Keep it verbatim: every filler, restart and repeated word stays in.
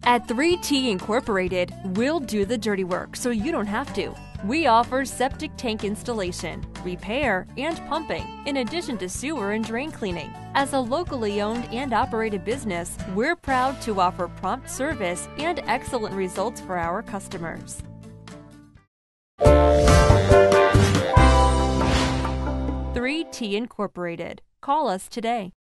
At three T Incorporated, we'll do the dirty work so you don't have to. We offer septic tank installation, repair, and pumping, in addition to sewer and drain cleaning. As a locally owned and operated business, we're proud to offer prompt service and excellent results for our customers. three T Incorporated. Call us today.